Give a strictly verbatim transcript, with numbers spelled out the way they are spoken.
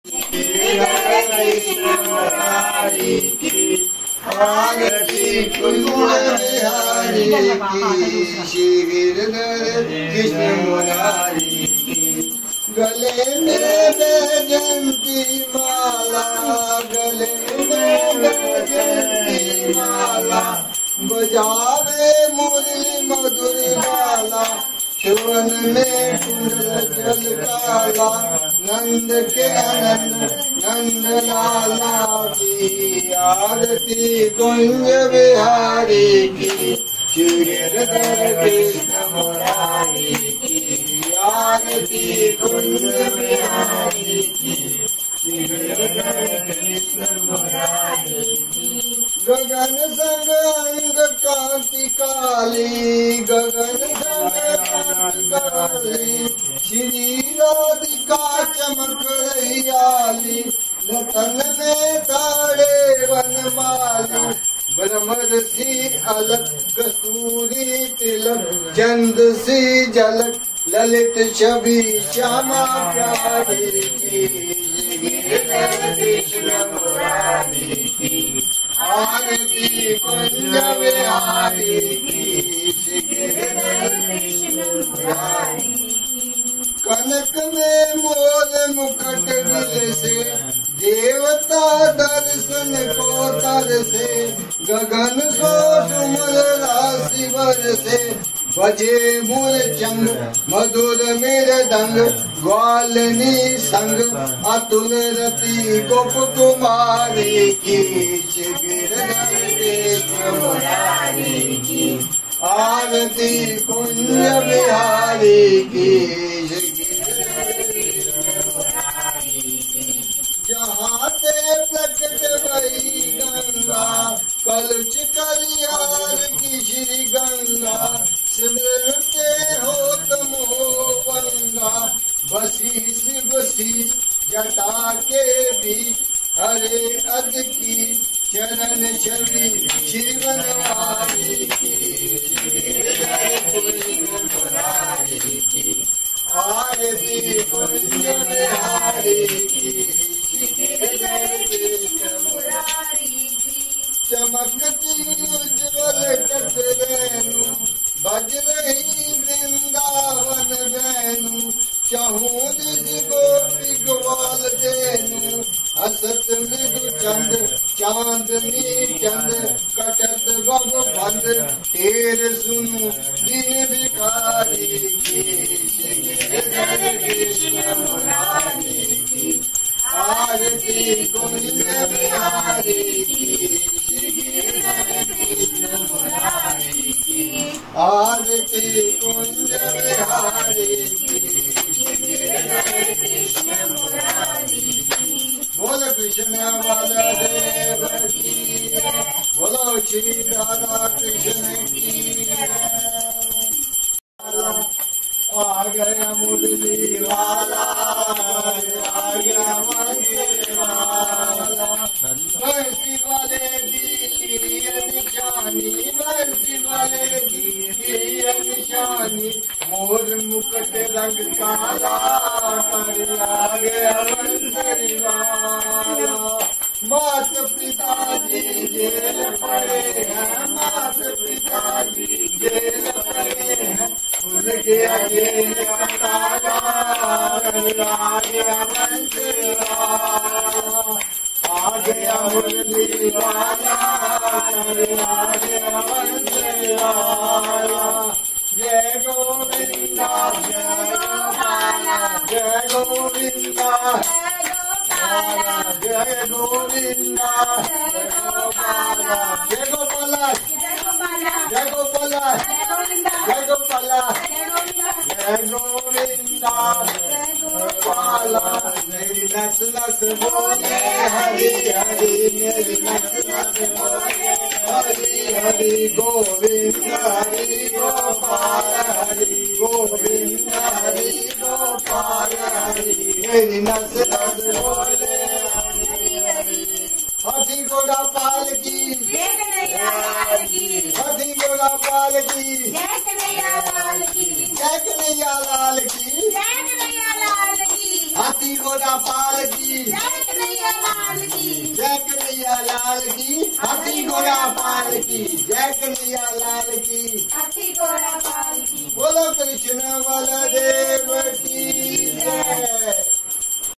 कृष्ण मुरारी की आरती कुंज बिहारी की श्री गिरधर कृष्ण मुरारी की। गले में बैजंती माला, गले में बैजंती माला, बजावे मुरली मधुर वाला, सुवन में कुंडल जल काला, नंद के आनंद नंद लाला की आरती कुंज बिहारी की श्री गिरधर कृष्ण मुरारी की आरती कुंज बिहारी की श्री गिरधर कृष्ण मुरारी की। गगन संग अंग कांति काली, गगन संग कांति काली, श्री राधिका चमक रही, लतन में ताड़े वनमाली, ब्रह्मर सी अलग कस्तूरी तिलक, चंद सी झलक ललित छवि श्यामा प्यारी की गिरधर कृष्ण मुरारी की आरती कुंज बिहारी की श्री गिरधर कृष्ण मुरारी की। कनक में मोर मुकुट मिल से, देवता दर्शन को तरसे, गगन सो सुमर राशि बरसे, बजे मूर्छंग मधुर मृदंग, ग्वालिनी संग अतुल रति गोप कुमारी की श्री गिरधर कृष्ण मुरारी की आरती कुंज बिहारी की श्री गिरधर कृष्ण मुरारी की। जहाँ से प्रकट भई गंगा, कलुष कलियार की श्री गंगा, स्मृते हो तुमो गंगा, बसी बसी जटा के बीच, हरे अद की चरण छवि श्री बनवारी की श्री गिरधर कृष्ण मुरारी की आरती कुंज बिहारी की श्री गिरधर कृष्ण मुरारी की। चमकती उज्ज्वल टकरेनु, बज रही वृंदावन बैनु, चहूँ दिश गोपी ग्वाल देनु, हसत मृदु चंद चांदनी चंद, कटत बब बंद तेर सुनु दीन भिखारी की श्री गिरधर कृष्ण मुरारी की आरती कुंज बिहारी की श्री गिरधर कृष्ण मुरारी की आरती कुंज बिहारी की श्री गिरधर कृष्ण मुरारी की। बोलो कृष्ण बलदेव की, बोलो श्री राधा कृष्ण की। आ गया मुरली वाला, आ गया मंदिर वाला, बंसी वाले दी निशानी, बंसी वाले दी निशानी, मोर मुकुट रंग काला, कर आ गया मंदिर वाला। मात पिता जी जेल पड़े हैं, मात पिता जी जेल पड़े हैं, खुल गया जेल का ताला, आ गया मंदिर वाला, आ गया मुरली वाला, आ गया मंदिर वाला। जय गोविंदा जय गोपाला, जय गोविंदा जय गोविंदा जय गोपाला, जय गोपाला जय गोपाला जय गोपाला जय गोविंदा जय गोपाला। मेरी नस नस बोले हरि हरि, मेरी नस नस बोले हरि हरि, गोविंद हरि गोपाल हरि, गोविंद हरि गोपाल हरि, मेरी नस नस बोले हरि हरि। हाथी घोड़ा पाल की हाथी घोड़ा पाल की, जय कन्हैया लाल की, जय कन्हैया लाल की, हाथी घोड़ा पाल की। कन्हैया लाल की, हाथी घोड़ा पाल की, जय कन्हैया लाल की, हाथी घोड़ा पाल की। बोलो कृष्ण बलदेव की जय।